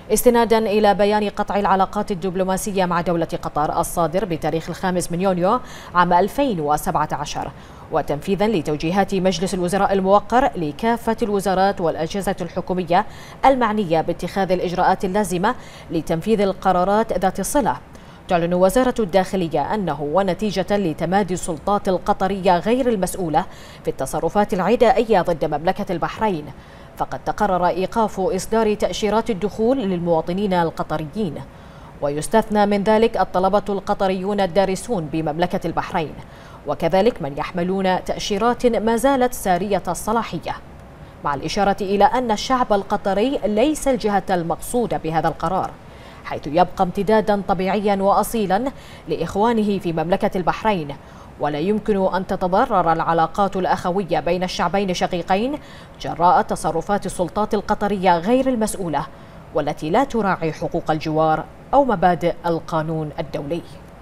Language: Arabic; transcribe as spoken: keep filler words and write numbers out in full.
استنادا إلى بيان قطع العلاقات الدبلوماسية مع دولة قطر الصادر بتاريخ الخامس من يونيو عام ألفين وسبعة عشر، وتنفيذا لتوجيهات مجلس الوزراء الموقر لكافة الوزارات والأجهزة الحكومية المعنية باتخاذ الإجراءات اللازمة لتنفيذ القرارات ذات الصلة، تعلن وزارة الداخلية أنه ونتيجة لتمادي السلطات القطرية غير المسؤولة في التصرفات العدائية ضد مملكة البحرين، فقد تقرر إيقاف إصدار تأشيرات الدخول للمواطنين القطريين، ويستثنى من ذلك الطلبة القطريون الدارسون بمملكة البحرين، وكذلك من يحملون تأشيرات ما زالت سارية الصلاحية، مع الإشارة إلى أن الشعب القطري ليس الجهة المقصودة بهذا القرار، حيث يبقى امتدادا طبيعيا وأصيلا لإخوانه في مملكة البحرين، ولا يمكن أن تتضرر العلاقات الأخوية بين الشعبين الشقيقين جراء تصرفات السلطات القطرية غير المسؤولة والتي لا تراعي حقوق الجوار أو مبادئ القانون الدولي.